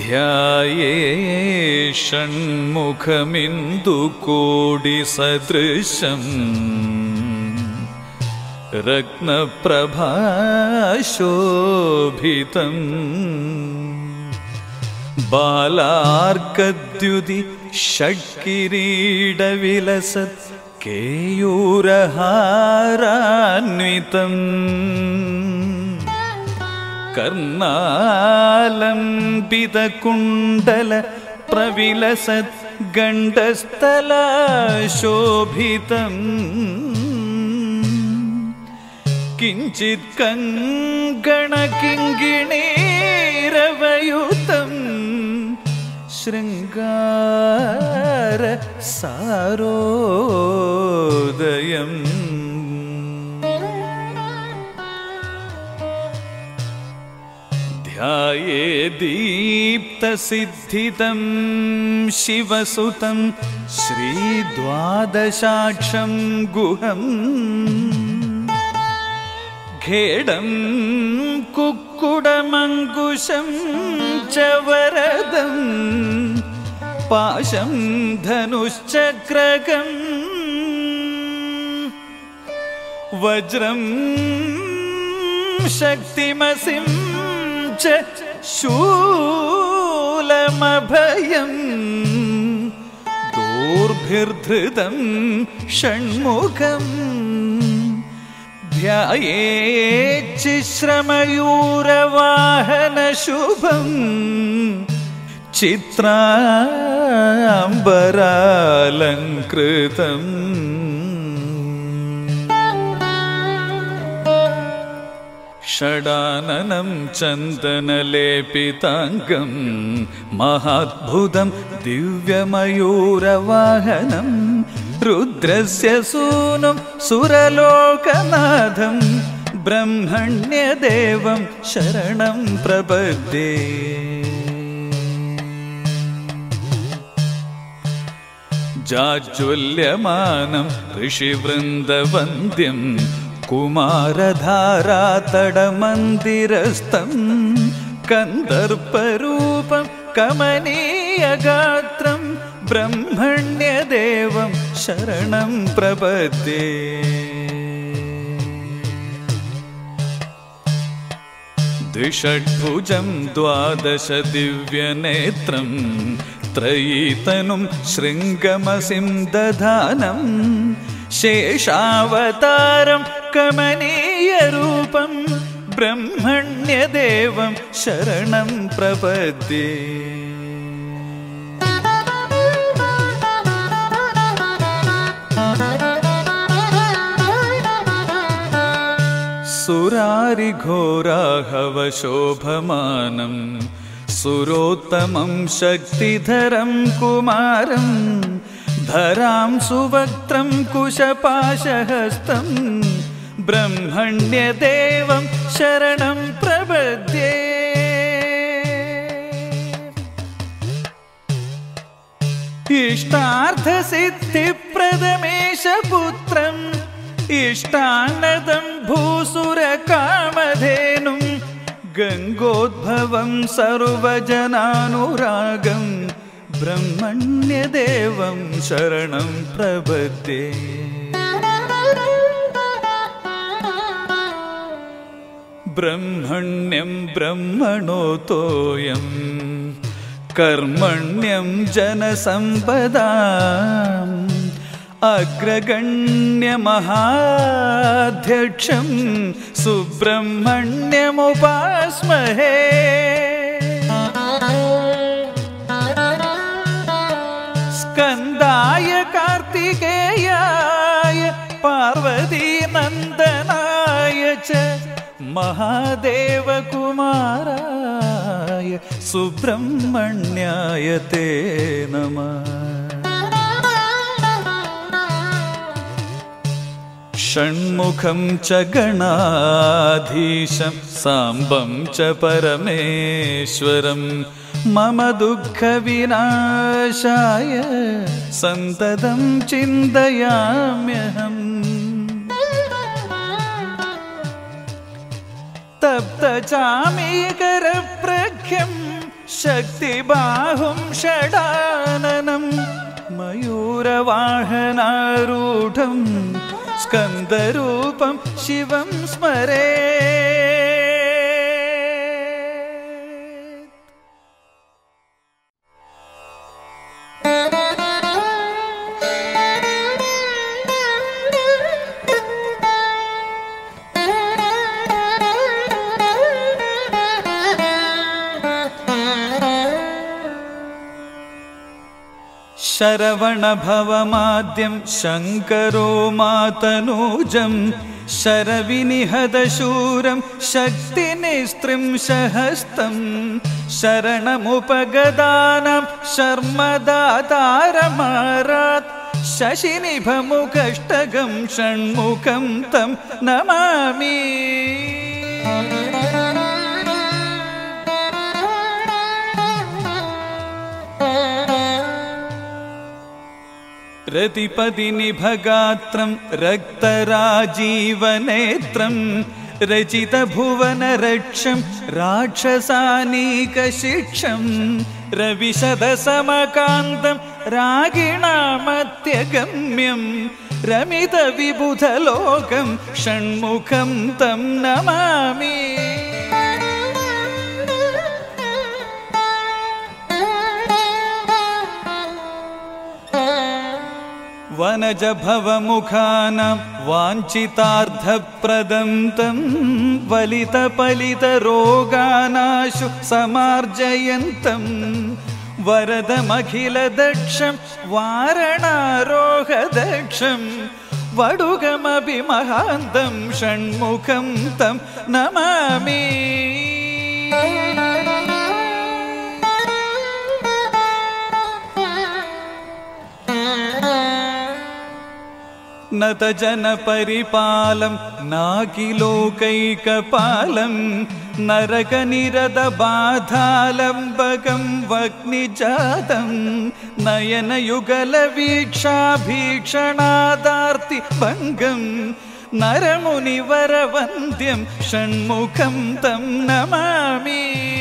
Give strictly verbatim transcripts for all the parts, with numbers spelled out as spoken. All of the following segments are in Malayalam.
ध्याये षण्मुखमिन्दुकोटिसदृशम् रत्नप्रभाशोभितम् बालार्कद्युति षट्किरीटविलसत् केयूरहारान्वितम् कर्णालम्बितकुण्डल प्रविलसत् गण्डस्थलशोभितम् किञ्चित् कङ्गणकिङ्गिणीरवयुतम् शृङ्गार सारोदयम् ध्याये दीप्तसिद्धितं शिवसुतं श्रीद्वादशाक्षं गुहम् खेडं कुक्कुडमङ्कुशं च वरदं पाशं धनुश्चक्रकं वज्रं शक्तिमसिं च शूलमभयं दोर्भिर्धृतं षण्मुखम् ध्यायेच्छिश्रमयूरवाहनशुभं चित्राम्बरालङ्कृतम् षडाननं चन्दनलेपिताङ्गं महाद्भुतं दिव्यमयूरवाहनं रुद्रस्य सूनुं सुरलोकनाथं ब्रह्मण्यदेवं शरणं प्रपद्ये जाज्वल्यमानं ऋषिवृन्दवन्द्यं कुमारधारातडमन्दिरस्थं कन्दर्परूपं कमनीयगात्रं ब्रह्मण्यदेवं शरणं प्रपद्ये द्विषड्भुजं द्वादश दिव्यनेत्रं त्रयीतनुं शृङ्गमसिं दधानं शेषावतारं कमनीयरूपं ब्रह्मण्यदेवं शरणं प्रपद्ये सुरारिघोराहवशोभमानं सुरोत्तमं शक्तिधरं कुमारं धरां सुवक्त्रं कुशपाशहस्तं ब्रह्मण्यदेवं शरणं प्रपद्ये इष्टार्थसिद्धिप्रदमेशपुत्रम् इष्टान्नदं भूसुरकामधेनुं गङ्गोद्भवं सर्वजनानुरागं ब्रह्मण्यदेवं शरणं प्रपद्ये ब्रह्मण्यं ब्रह्मणोतोऽयं कर्मण्यं जनसम्पदाम् अग्रगण्यमहाध्यक्षं सुब्रह्मण्यमुपास्महे स्कन्दाय कार्तिकेयाय पार्वतीनन्दनाय च महादेवकुमाराय सुब्रह्मण्याय ते नमः षण्मुखं च गणाधीशं साम्बं च परमेश्वरं मम दुःखविनाशाय सन्ततं चिन्तयाम्यहम् तप्तचामीकरप्रख्यं शक्तिबाहुं षडाननं मयूरवाहनारूढं स्कन्दरूपं शिवं स्मरेत्। शरवणभवमाद्यं शङ्करो मातनूजं शरविनिहतशूरं शक्तिनिस्त्रिंशहस्तं शरणमुपगदानां शर्मदातारमारात् शशिनिभमुखष्टकं षण्मुखं तं नमामि। रतिपतिनिभगात्रं रक्तराजीवनेत्रं रचितभुवनरक्षं राक्षसानीकशिक्षं रविशतसमकान्तं रागिणामत्यगम्यं रमितविबुधलोकं षण्मुखं तं नमामि। वनजभवमुखानां वाञ्छितार्थप्रदं तं वलितपलितरोगानाशु समार्जयन्तं वरदमखिलदक्षं वारणारोहदक्षं वडुगमपि महान्तं षण्मुखं तं नमामि। नतजनपरिपालं नाकिलोकैकपालं नरकनिरतबाधालम्बकं वह्निजातं नयनयुगलवीक्षाभीक्षणादार्तिभङ्गं नरमुनिवरवन्द्यं षण्मुखं तं नमामि।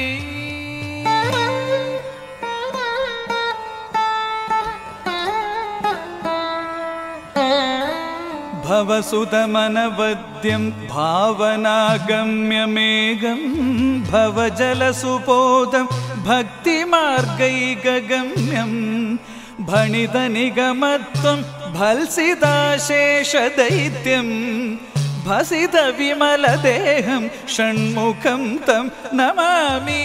भवसुतमनवद्यं भावनागम्यमेघं भवजलसुपोदं भक्तिमार्गैकगम्यं भणितनिगमत्वं भल्सिताशेषदैत्यं भसितविमलदेहं षण्मुखं तं नमामि।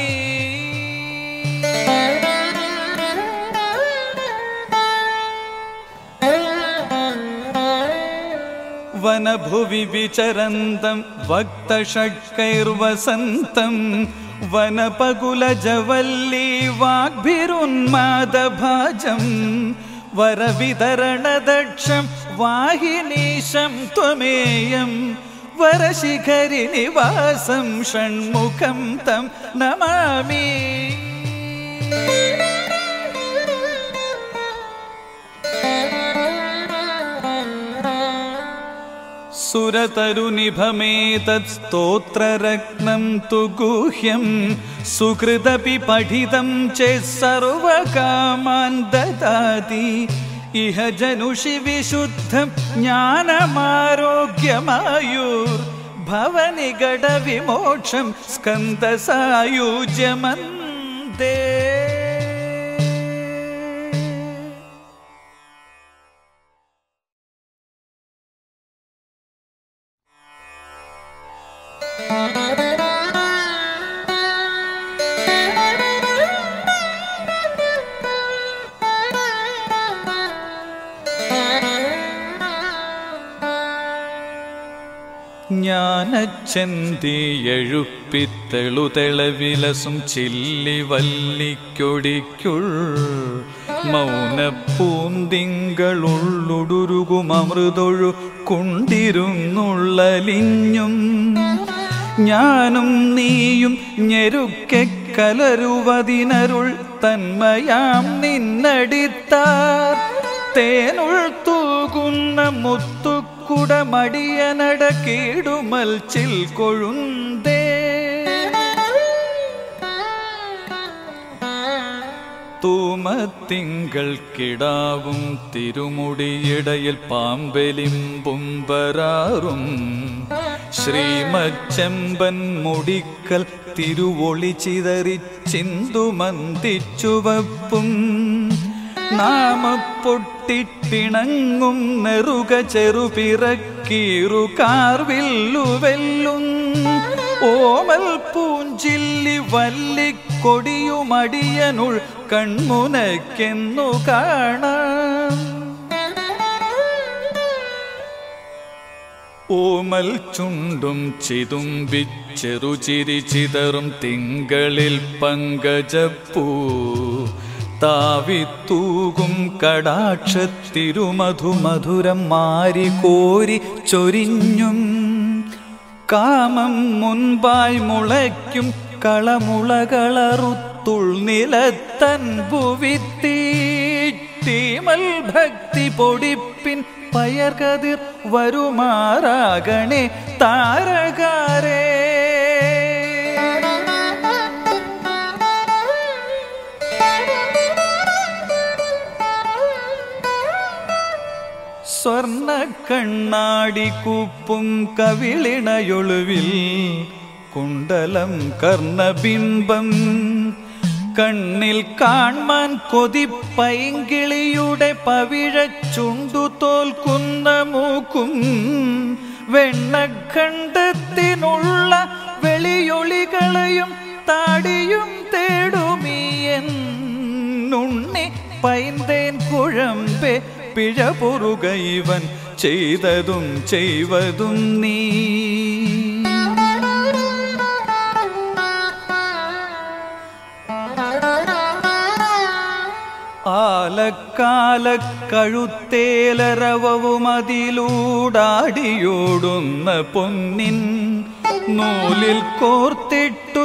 वनभुवि विचरन्तं वक्तषट्कैर्वसन्तं वनपकुलजवल्ली वाग्भिरुन्मादभाजं वरवितरणदक्षं वाहिनीशं त्वमेयं वरशिखरिनिवासं षण्मुखं तं नमामि। सुरतरुनिभमेतत् स्तोत्ररत्नं तु गुह्यं सुकृदपि पठितं चेत् सर्वकामान् ददाति इह जनुषि विशुद्धं ज्ञानमारोग्यमायुर्भवनिगडविमोक्षं स्कन्दसायुज्यमन्दे। ജ്ഞാനച്ചന്തിയെഴുപ്പിത്തെളുതെളവിലസും ചില്ലിവല്ലിക്കൊടിക്കുൾ മൗനപ്പൂന്തിങ്കളുള്ളുടുരുകുമമൃതൊഴു കൊണ്ടിരുന്നുള്ളലിഞ്ഞും ഞാനും നീയും ഞെരുക്കെ കലരുവതിനരുൾ തന്മയാം നിന്നടിത്താർ തേനുൾ തൂകുന്ന മുത്തുക്കുടമടിയനട കീടുമൽച്ചിൽ കൊഴുന്തേ തൂമത്തിങ്കൾ കിടാവും തിരുമുടിയിടയിൽ പാമ്പെലിമ്പും വരാറും ശ്രീമച്ചെമ്പൻ മുടിക്കൽ തിരുവൊളി ചിതറി ചിന്തുമന്തിച്ചുവപ്പും നാമപ്പൊട്ടിട്ടിണങ്ങും നെറുക ചെറുപിറക്കീറു കാർവില്ലുവെല്ലും ഓമൽ പൂഞ്ചില്ലി വല്ലിക്കൊടിയുമടിയനുൾ കൺമുനയ്ക്കെന്നു കാണാം. ഓമൽ ചുണ്ടും ചിതുമ്പിച്ചെറുചിരി ചിതറും തിങ്കളിൽ പങ്കജപ്പൂ താവിത്തൂകും കടാക്ഷത്തിരുമധുമധുരം മാരി കോരി ചൊരിഞ്ഞും കാമം മുൻപായി മുളയ്ക്കും കളമുളകളറുത്തുൾ നിലത്തൻ ഭുവിത്തീമൽ ഭക്തി പൊടിപ്പിൻ പയർകതിർ വരുമാറാകണേ താരകാരേ. സ്വർണ്ണ കണ്ണാടി കൂപ്പും കവിളിണയൊളുവിൽ കുണ്ടലം കർണബിംബം കണ്ണിൽ കാൺമാൻ കൊതിപ്പൈങ്കിളിയുടെ പവിഴച്ചുണ്ടു തോൽക്കുന്ന മൂക്കും വെണ്ണഖണ്ഡത്തിനുള്ള വെളിയൊളികളെയും താടിയും തേടുമീയെന്നുണ്ണി പൈന്തേൻ കുഴമ്പേ പിഴ പൊറുക ഇവൻ ചെയ്തതും ചെയ്വതും നീ. ആലക്കാല കഴുത്തേലരവവും അതിലൂടാടിയോടുന്ന പൊന്നിൻ നൂലിൽ കോർത്തിട്ടു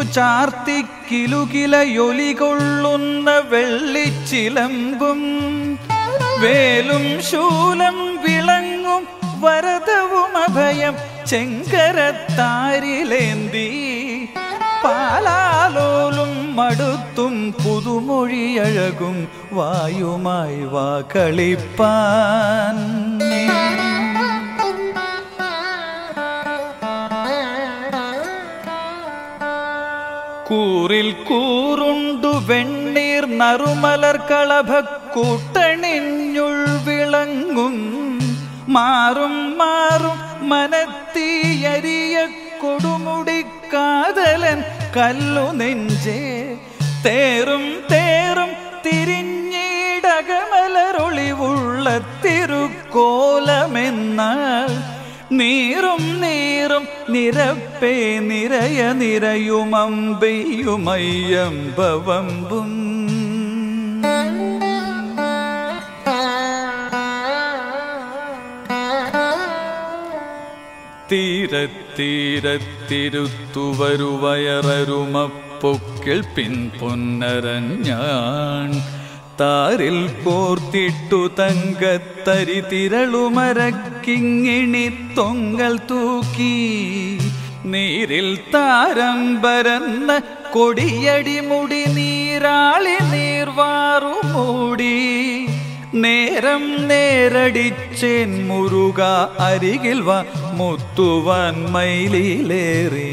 ചാർത്തിക്കിലുകിലയൊലികൊള്ളുന്ന വെള്ളിച്ചിലമ്പും വേലും ശൂലം വിളങ്ങും വരദവും അഭയം ചെങ്കരത്താരിലേന്തി പാലാലോലും മടുത്തും പുതുമൊഴിയഴകും വായുമായി വാ കളിപ്പാൻ. കൂറിൽ കൂറുണ്ടു വെണ്ണീർ നറുമലർ കളഭക്കൂട്ടണിഞ്ഞുൾ വിളങ്ങും മാറും മാറും മനത്തീയരിയ കൊടുമുടിക്കാതലൻ കല്ലു നെഞ്ചേ തേറും തേറും തിരിഞ്ഞിടകമലരൊളിവുള്ള തിരുക്കോലമെന്നാൽ നീറും നീറും നിരപ്പേ നിരയ നിരയുമമ്പെയ്യുമയ്യമ്പവമ്പും. തീരത്തീരത്തിരുത്തുവരുവയറരുമപ്പൊക്കിൽ പിൻപൊന്നരഞ്ഞാൻ താരിൽ കോർത്തിട്ടു തങ്കത്തരി തിരളുമരക്കിങ്ങിണി തൊങ്ങൽ തൂക്കി നീരിൽ താരം പരന്ന കൊടിയടിമുടി നീരാളി നീർവാറുമൂടി നേരം നേരടിച്ചേൻ മുരുക അരികിൽ വാ മുത്തുവാൻ മയിലേറി.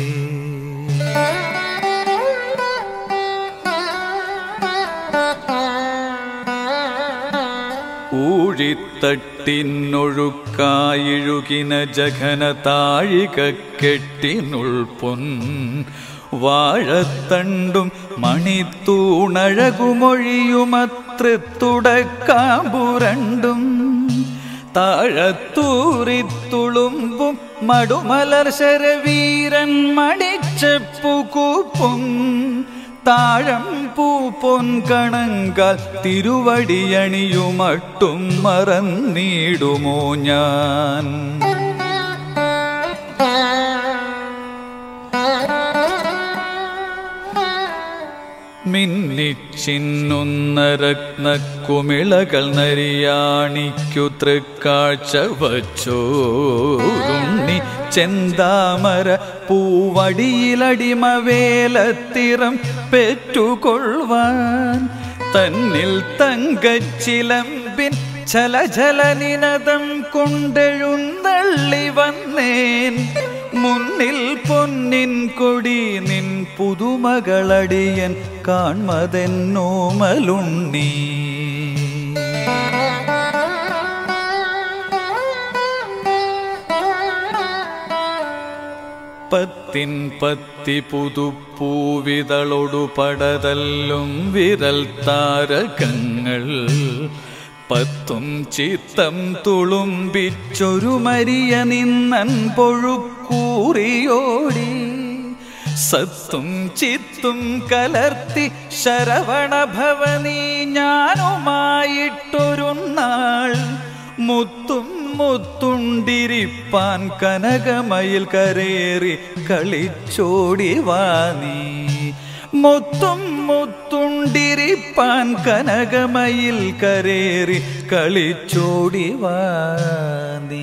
ൂഴിത്തട്ടിനൊഴുക്കായിഴുകിന ജഘന താഴിക കെട്ടിനുൾ പൊൻ വാഴത്തണ്ടും മണിത്തൂണഴകുമൊഴിയുമത്രത്തുടക്കാമ്പുരണ്ടും താഴത്തൂറിത്തുളുമ്പും മടുമലർ ശരവീരൻ മണിച്ചെപ്പുകൂപ്പും താഴം പൂ പൊൻകണങ്കാൽ തിരുവടിയണിയുമട്ടും മറന്നീടുമോ ഞാൻ. മിന്നിച്ചിന്നുന്ന രത്നക്കുമിളകൾ നരിയാണിക്കു തൃക്കാഴ്ച വച്ചോരുണ്ണി ചെന്താമര പൂവടിയിലടിമവേലത്തിരം പെറ്റുകൊള്ളുവാൻ തന്നിൽ തങ്കച്ചിലമ്പിൻ ചലചലനിനദം കൊണ്ടെഴുന്നള്ളി വന്നേൻ മുന്നിൽ പൊന്നിൻ കൊടി നിൻ പുതുമകളടിയൻ കാൺമതെന്നോമലുണ്ണി. പത്തിൻ പത്തി പുതുപ്പൂവിതളൊടു പടതല്ലും വിരൽ താരകങ്ങൾ പത്തും ചിത്തം തുളുമ്പിച്ചൊരു മരിയ നിന്നൻ പൊഴുക്കൂറിയോടി സത്തും ചിത്തും കലർത്തി ശരവണഭവനീ ഞാനുമായിട്ടൊരു നാൾ മുത്തും മുത്തുണ്ടിരിപ്പാൻ കനകമയിൽ കരേറി കളിച്ചോടി വാനീ. മുത്തും മുത്തുണ്ടിരിപ്പാൻ കനകമയിൽ കരേറി കളിച്ചോടി വാനീ.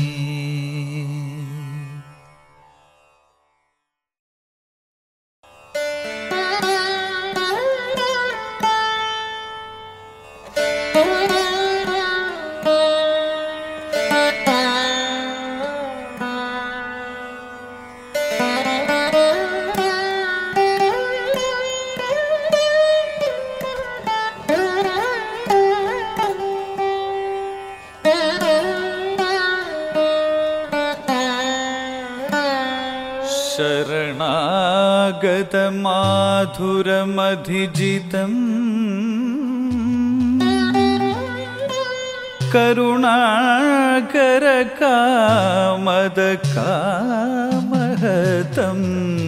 ശരണാഗതമാധുരമധിജിതം കരുണാകരകാമദകാമഹതം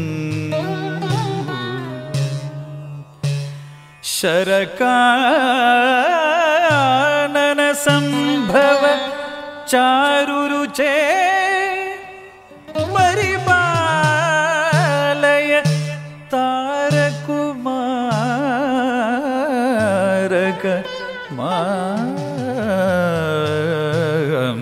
ശരകാനന സംഭവ ചാരുരുചേ പരിപാലയ താരകുമാരക മാം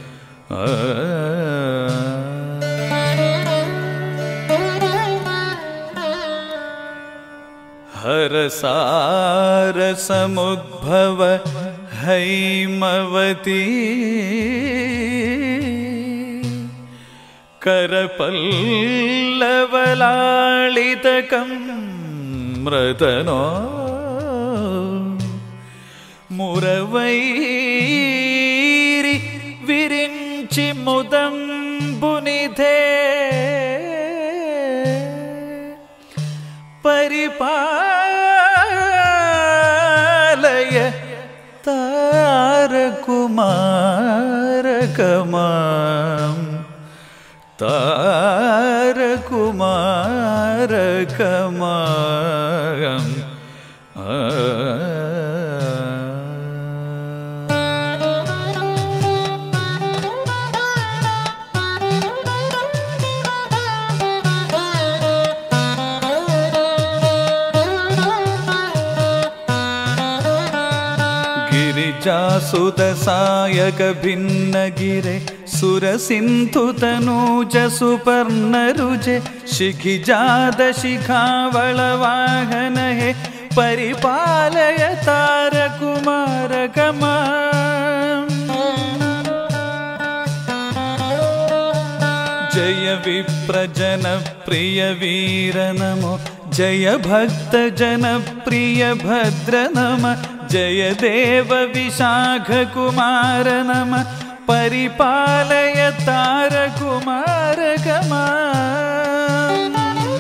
ഹരസാരസമുദ്ഭവ ഹൈമവതി കരപല്ലവലാളിതകം മൃതനോ മുരവൈരി വിരിഞ്ചി മുദംബുനിധേ പരിപാലയ താരകുമാരകമാം താരകുമാരകമാം गिरिजासुतसायक भिन्नगिरे सुरसिन्धुतनूज सुपर्णरुजे शिखिजाद शिखावळवाहन हे परिपालय तारकुमारकमाम् जय विप्रजन प्रिय वीर नमो जय भक्त जन प्रिय भद्र नमः जय देव विशाख कुमार नमः परिपालय तारकुमारकमाम्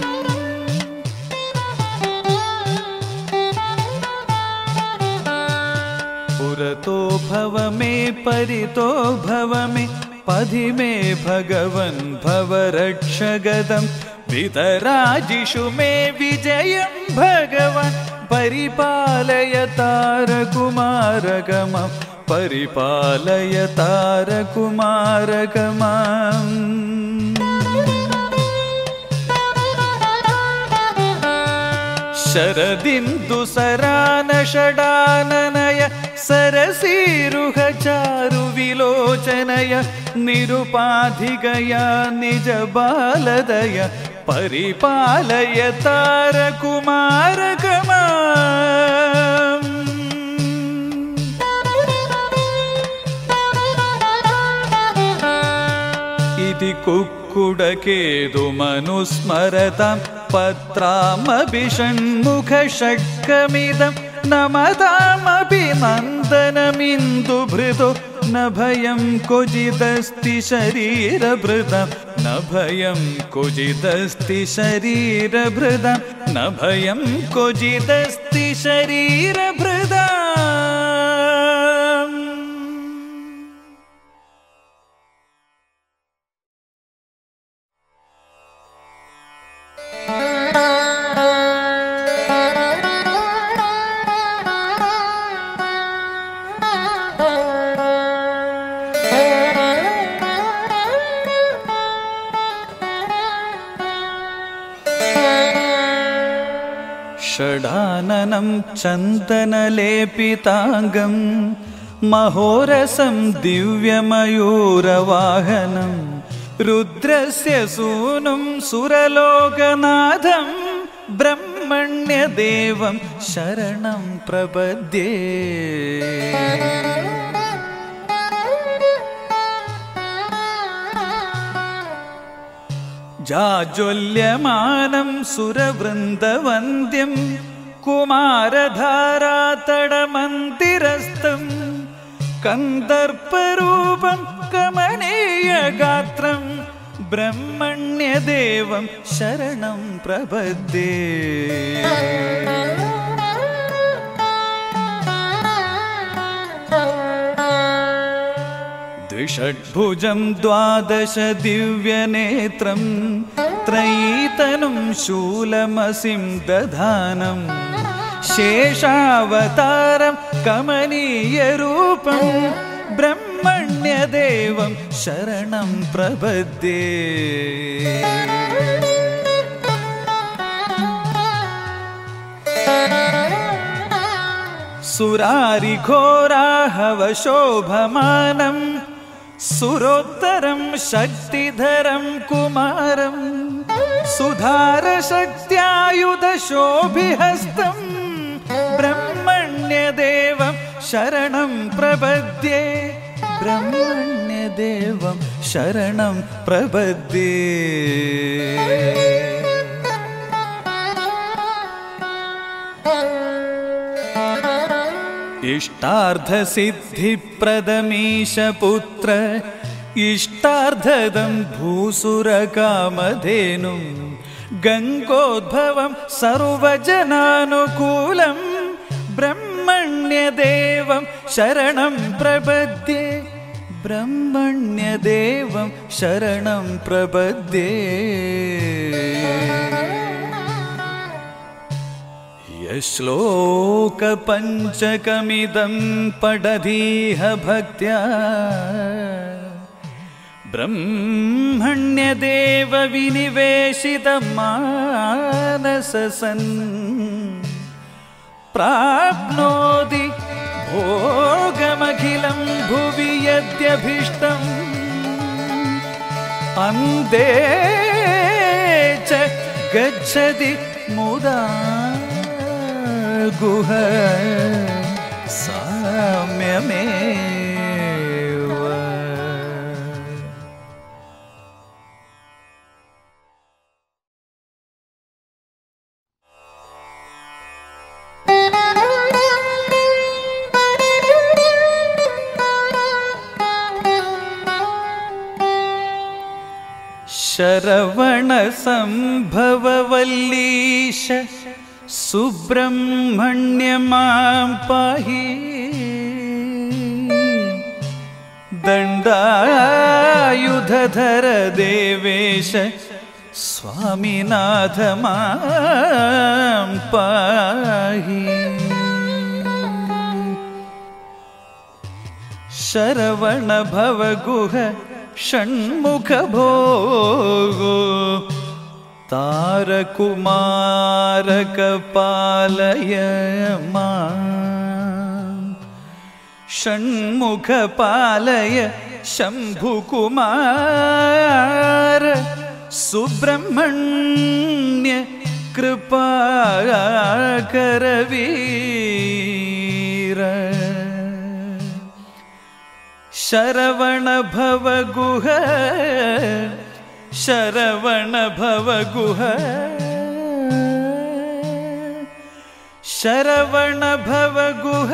पुरतो भव मे परितो भव मे पधि मे भगवन् भव रक्षगदं वितराजिषु मे विजयं भगवन् परिपालय तारकुमारकमां परिपालय तारकुमारकमाम् शरदिन्दुसरान षडाननय सरसीरुह चारु विलोचनय निरुपाधिगया निज बालदय परिपालय तारकुमारकमाम् कुक्कुडकेतुमनुस्मरतां पत्रामपि षण्मुखषट्कमिदं नमतामपि नन्दनमिन्दुभृतो न भयं क्वचिदस्ति शरीरभृतां न भयं क्वचिदस्ति शरीरभृतां न भयं क्वचिदस्ति शरीरभृताम्। षडाननं चन्दनलेपिताङ्गं महोरसं दिव्यमयूरवाहनं रुद्रस्य सूनुं सुरलोकनाथं ब्रह्मण्यदेवं शरणं प्रपद्ये। जाज्वल्यमानं सुरवृन्दवन्द्यं कुमारधारातडमन्दिरस्थं कन्दर्परूपं कमनीयगात्रं ब्रह्मण्यदेवं शरणं प्रपद्ये। द्विषड्भुजं द्वादश दिव्यनेत्रं त्रयीतनुं शूलमसिं दधानं शेषावतारं कमनीयरूपं ब्रह्मण्यदेवं शरणं प्रपद्ये। सुरारिघोराहवशोभमानं सुरोत्तरं शक्तिधरं कुमारं सुधारशक्त्यायुधशोभिहस्तं ब्रह्मण्यदेवं शरणं प्रपद्ये। ब्रह्मण्यदेवं शरणं प्रपद्ये। इष्टार्थसिद्धिप्रदमीशपुत्र इष्टार्थदं भूसुरकामधेनुं गङ्गोद्भवं सर्वजनानुकूलं ब्रह्मण्यदेवं शरणं प्रपद्ये। ब्रह्मण्यदेवं शरणं प्रपद्ये। श्लोकपञ्चकमिदं पठतीह भक्त्या ब्रह्मण्यदेव विनिवेशितमानससन् प्राप्नोति भोगमखिलं भुवि यद्यभीष्टम् अन्ते च गच्छति मुदा गुह साम्यमेव। शरवण संभववल्लीश सुब्रह्मण्य मां पाहि दण्डायुधधर देवेश स्वामिनाथ मां पाहि। शरवण भवगुह षण्मुख भोगो तारकुमारक पालय मां। षण्मुख पालय शम्भुकुमार सुब्रह्मण्य कृपाकरवीर। शरवण भवगुह शरवण भव गुह शरवण भव गुह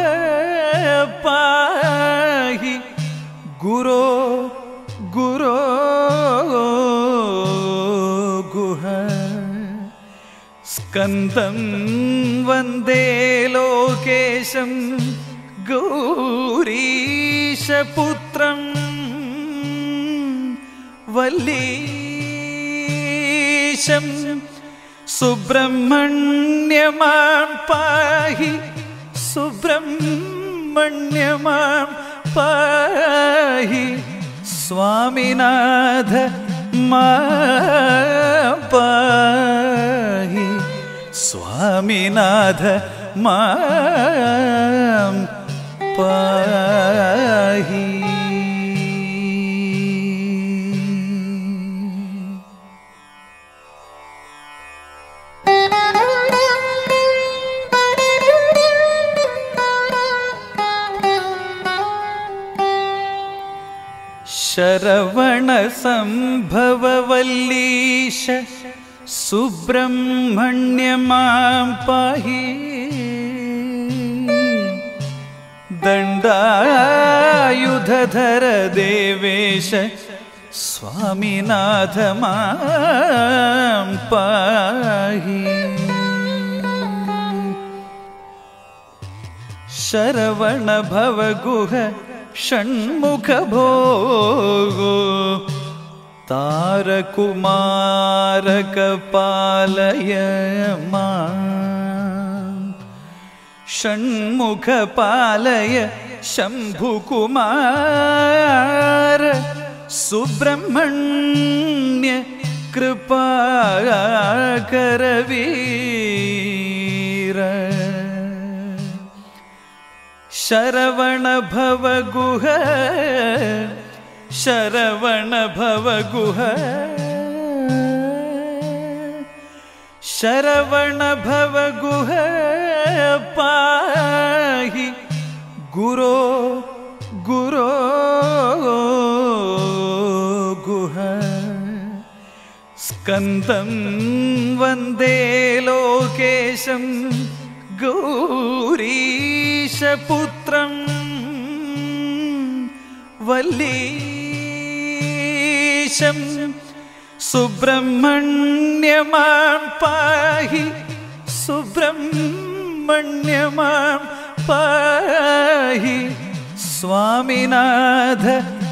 पाहि गुरो गुरो गुह स्कन्दं वन्दे लोकेशं गौरीशपुत्रं वल्लीशं सुब्रह्मण्यमां पाहि सुब्रह्मण्यमां पाहि स्वामिनाथ मां पाहि स्वामिनाथ मां पाहि शरवण संभव वल्लीश सुब्रह्मण्य मां पाहि दण्डायुधधर देवेश स्वामिनाथ मां पाहि शरवण भव गुह षण्मुख भोगो तारकुमारक पालय मां षण्मुख पालय शम्भुकुमार सुब्रह्मण्य कृपाकर वीर शरवण भव गुह शरवण भव गुह शरवण भव गुह पाहि गुरो गुरो गुह स्कन्दं वन्दे लोकेशं गौरीशपुत्रं वल्लीशं सुब्रह्मण्यमां पाहि सुब्रह्मण्यमां पाहि स्वामिनाथ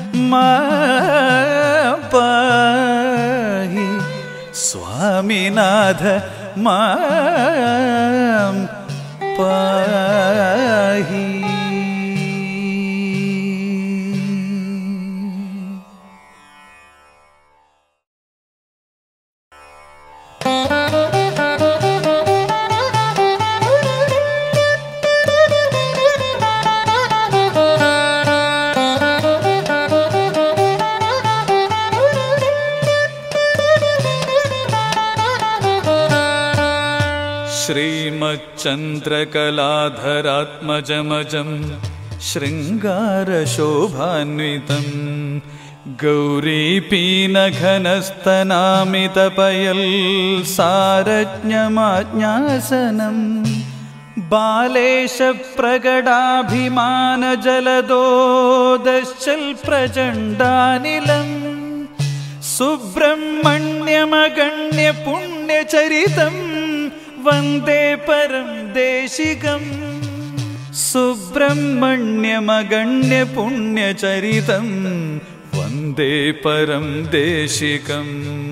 मां पाहि स्वामिनाथ मां पाहि श्रीमच्चन्द्रकलाधरात्मजमजं शृङ्गारशोभान्वितं गौरीपीनघनस्तनामितपयल् सारज्ञमाज्ञासनं बालेशप्रगडाभिमानजलदोदश्चल्प्रचण्डानिलं सुब्रह्मण्यमगण्यपुण्यचरितं वन्दे परं देशिकं सुब्रह्मण्यमगण्यपुण्यचरितं वन्दे परं देशिकम्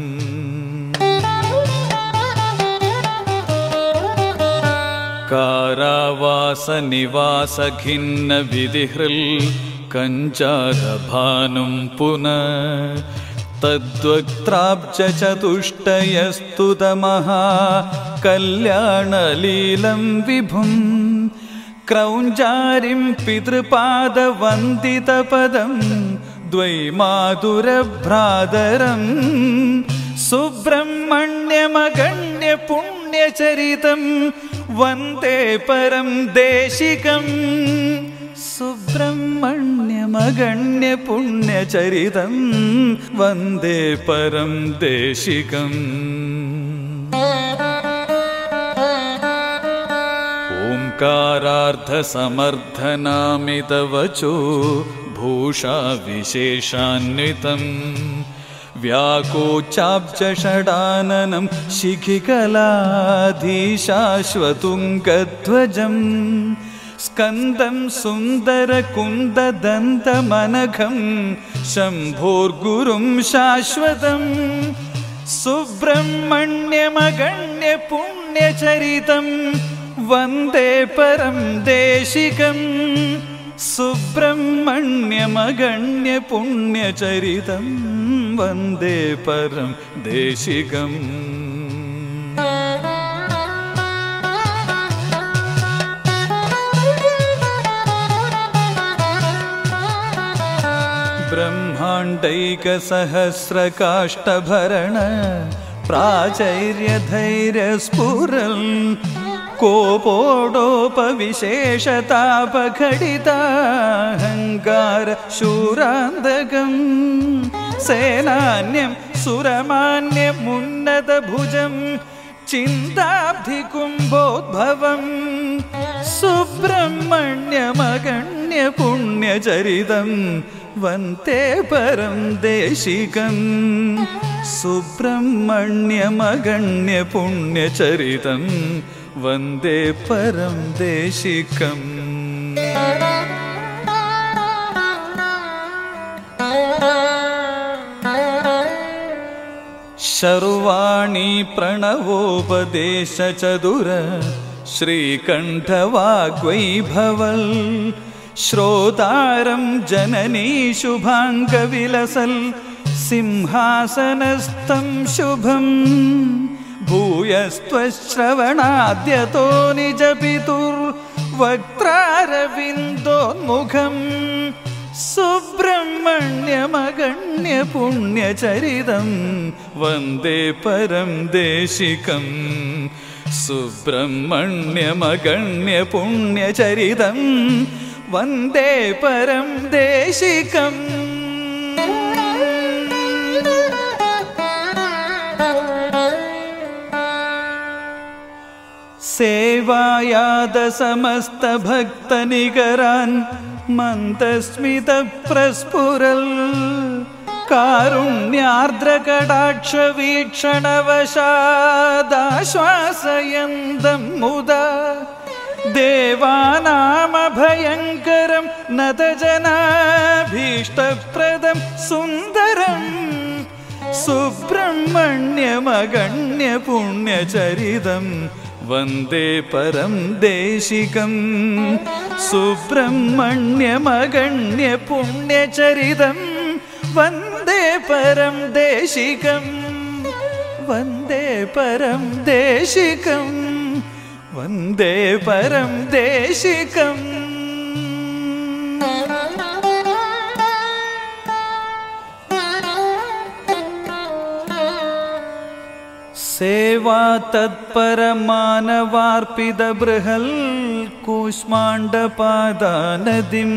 कारावासनिवासखिन्नविधिहृल् कञ्चादभानुं पुनः तद्वक्त्राब्जचतुष्टयस्तुतमहा कल्याणलीलं विभुं क्रौञ्जारिं पितृपादवन्दितपदं द्वैमातुरभ्रातरं सुब्रह्मण्यमगण्यपुण्यचरितं वन्दे परं देशिकं सुब्रह्मण्यम सुब्रह्मण्यमगण्यपुण्यचरितं वन्दे परं देशिकम्। ओंकारार्थसमर्थनामितवचो भूषा विशेषान्वितम् व्याकोचाब्जषडाननं शिखिकलाधीशाश्वतुङ्गध्वजम् स्कन्दं सुन्दरकुन्ददन्तमनघं शम्भोर्गुरुं शाश्वतम् सुब्रह्मण्यमगण्यपुण्यचरितं वन्दे परं देशिकम्। सुब्रह्मण्यमगण्यपुण्यचरितं वन्दे परं देशिकम्। ब्रह्माण्डैकसहस्रकाष्ठभरण प्राचैर्यधैर्यस्फुरन् कोपोडोपविशेषतापघटिताहङ्कार शूरान्तकम् सेनान्यं सुरमान्यमुन्नतभुजं चिन्ताब्धिकुम्भोद्भवम् सुब्रह्मण्यमगण्यपुण्यचरितं वन्दे परं देशिकम्। सुब्रह्मण्यमगण्यपुण्यचरितं वन्दे परं देशिकम्। शर्वाणि प्रणवोपदेशचतुर श्रीकण्ठवाग्वैभवल् श्रोतारं जननी शुभाङ्गविलसल् सिंहासनस्थं शुभम् भूयस्त्वश्रवणाद्यतो निजपितुर्वक्त्रारविन्दोन्मुखम् सुब्रह्मण्यमगण्यपुण्यचरितं वन्दे परं देशिकम्। सुब्रह्मण्यमगण्यपुण्यचरितं वन्दे परं देशिकम्। सेवायादसमस्तभक्तनिकरान् मन्दस्मितप्रस्फुरल् कारुण्यार्द्रकटाक्षवीक्षणवशादाश्वासयन्तं मुदा देवानामभयङ्करं नतजनाभीष्टप्रदं सुन्दरम् सुब्रह्मण्यमगण्यपुण्यचरितं वन्दे परं देशिकम्। सुब्रह्मण्यमगण्यपुण्यचरितं वन्दे परं देशिकम्। वन्दे परं देशिकम्। वन्दे परं देशिकम्। सेवा तत्परमानवार्पितबृहल् कूष्माण्डपादानदिं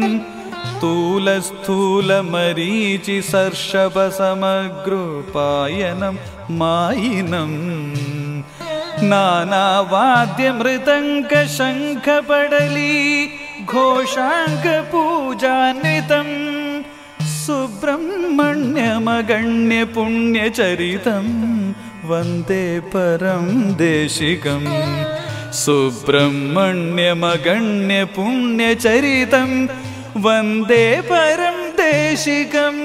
स्थूलस्थूलमरीचिसर्षभसमग्रोपायनं मायिनम् नानावाद्यमृदङ्गशङ्खपडली घोषाङ्गपूजान्वितम् सुब्रह्मण्यमगण्यपुण्यचरितं वन्दे परं देशिकम्। सुब्रह्मण्यमगण्यपुण्यचरितं वन्दे परं देशिकम्।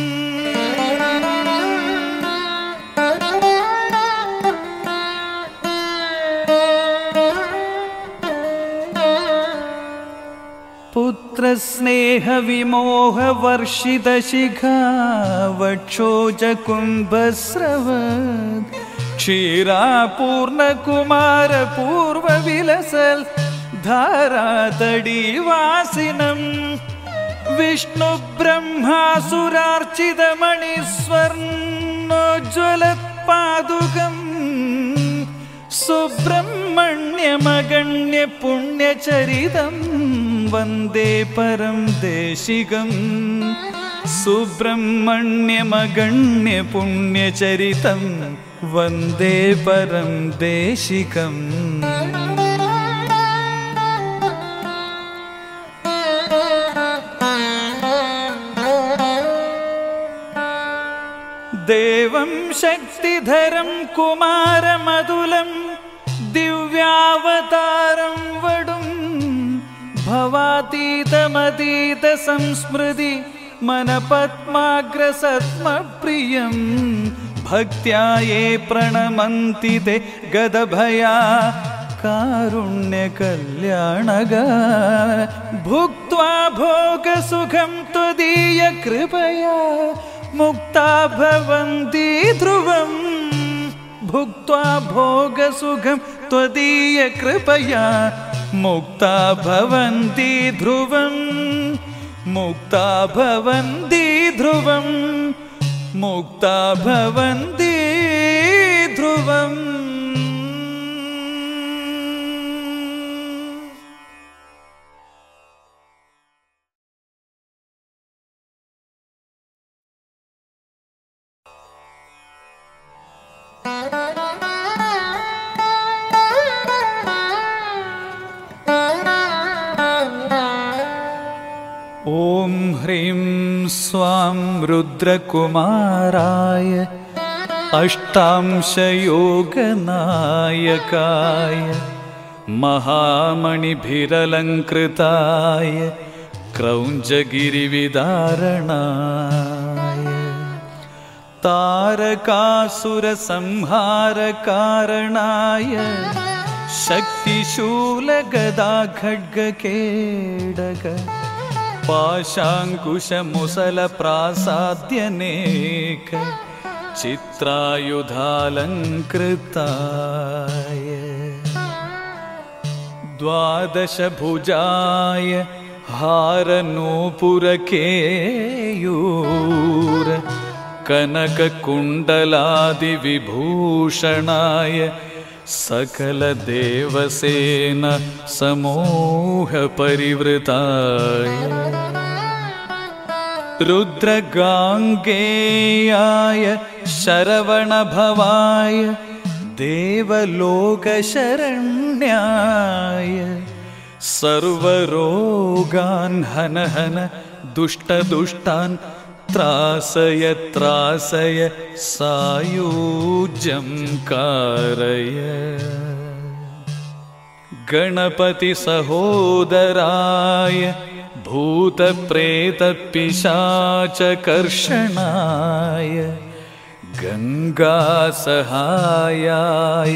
पुत्रस्नेहविमोहवर्षितशिखा वक्षोजकुम्भस्रवत् क्षीरापूर्णकुमारपूर्वविलसल् धारातडीवासिनम् विष्णुब्रह्मासुरार्चितमणिस्वर्णोज्ज्वलत्पादुकम् सुब्रह्मण्यमगण्यपुण्यचरितं वन्दे परं देशिकं सुब्रह्मण्यमगण्यपुण्यचरितं वन्दे परं देशिकम् देवं शक्तिधरं कुमारमदुलं दिव्यावतारं वडुं भवातीतमतीतसंस्मृति मनपद्माग्रसत्मप्रियं भक्त्या ये प्रणमन्ति ते गदभया कारुण्यकल्याणगा भुक्त्वा भोगसुखं त्वदीयकृपया मुक्ता भवन्ति ध्रुवम् भुक्त्वा भोगसुखं त्वदीयकृपया मुक्ता भवन्ति ध्रुवम् मुक्ता भवन्ति ध्रुवम् मुक्ता भवन्ति ध्रुवम् ॐ ह्रीं स्वां रुद्रकुमाराय अष्टांशयोगनायकाय महामणिभिरलङ्कृताय क्रौञ्चगिरिविदारणाय तारकासुरसंहारकारणाय शक्तिशूलगदाखड्गकेडग पाशाङ्कुशमुसलप्रासाद्यनेक चित्रायुधालङ्कृताय द्वादशभुजाय हारनूपुरकेयूर कनककुण्डलादिविभूषणाय सकलदेवसेन समूहपरिवृताय रुद्रगाङ्गेयाय शरवणभवाय देवलोकशरण्याय सर्वरोगान् हन हन दुष्टदुष्टान् त्रासय त्रासय सायुज्यं कारय गणपतिसहोदराय भूतप्रेतपिशाचकर्षणाय गङ्गासहायाय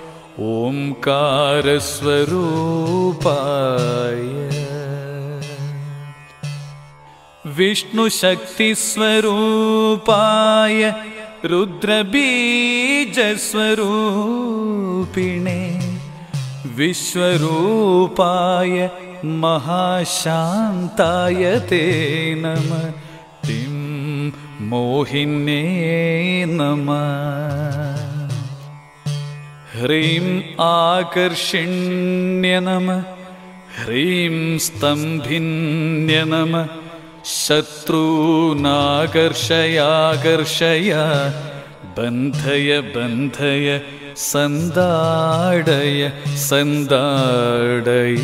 ओंकारस्वरूपाय विष्णुशक्तिस्वरूपाय रुद्रबीजस्वरूपिणे विश्वरूपाय महाशान्ताय ते नमः तिं मोहिन्ये नमः ह्रीं आकर्षिण्य नमः ह्रीं स्तम्भिन्य नमः शत्रूनाकर्षयाकर्षय बन्धय बन्धय सन्दाडय सन्दाडय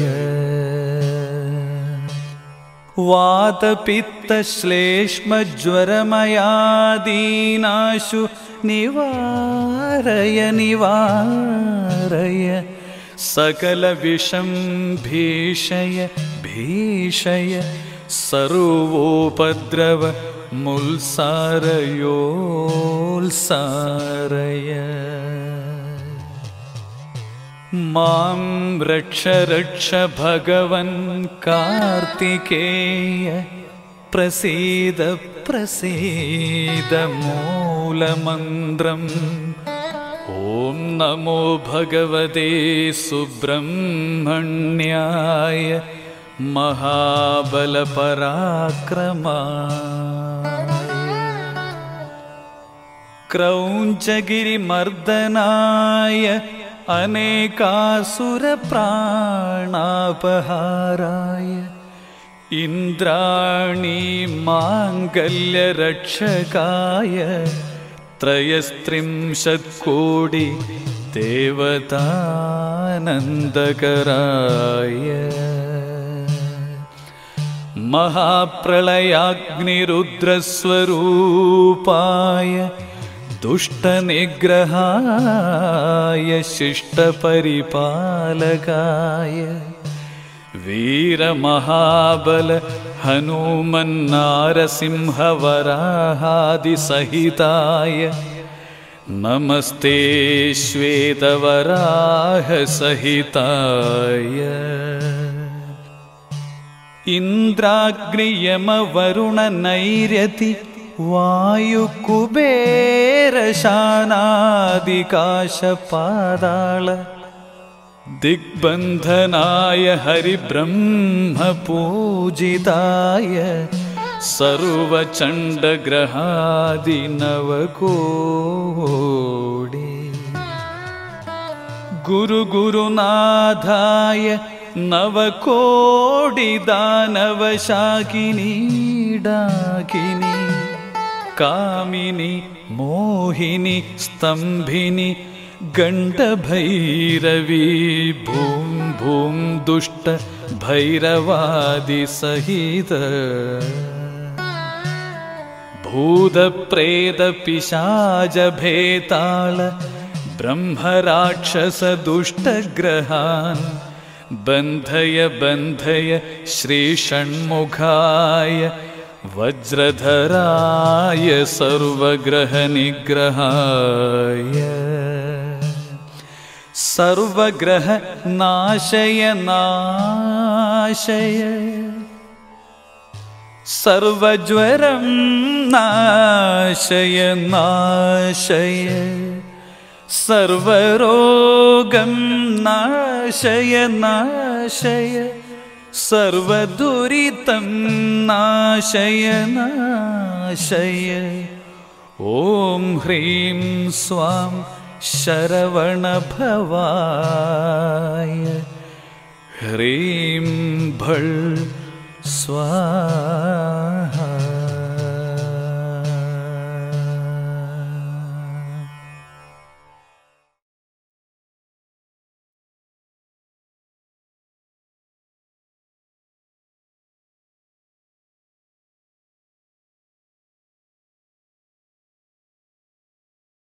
वातपित्तश्लेष्मज्वरमयादीनाशु निवारय निवारय सकलविषं भीषय भीषय सर्वोपद्रव मुल्सारयोल्सारय मां रक्ष रक्ष भगवन् कार्तिकेय प्रसीद प्रसीद मूलमन्त्रम् ॐ नमो भगवते सुब्रह्मण्याय महाबलपराक्रमाय क्रौञ्चगिरिमर्दनाय अनेकासुरप्राणापहाराय इन्द्राणी माङ्गल्यरक्षकाय त्रयस्त्रिंशत्कोटि देवतानन्दकराय महाप्रलयाग्निरुद्रस्वरूपाय दुष्टनिग्रहाय शिष्टपरिपालकाय वीरमहाबल हनुमन्नारसिंहवराहादिसहिताय नमस्ते श्वेतवराहसहिताय इन्द्राग्नियमवरुणनैरति वायुकुबेरशानादिकाशपादाळ दिग्बन्धनाय हरिब्रह्मपूजिताय सर्वचण्डग्रहादिनवकोटि गुरुगुरुनाथाय नवकोटिदानवशाकिनी डाकिनी कामिनी मोहिनी स्तम्भिनी गण्डभैरवी भूं भूं दुष्ट भैरवादिसहित भूतप्रेतपिशाचभेताल ब्रह्मराक्षसदुष्टग्रहान् बन्धय बन्धय श्रीषण्मुखाय वज्रधराय सर्वग्रहनिग्रहाय सर्वग्रहनाशय नाशय सर्वज्वरं नाशय नाशय सर्वरोगं नाशय नाशय सर्वदुरितं नाशय नाशय ॐ ह्रीं स्वां शरवणभवाय ह्रीं भळ स्वाहा।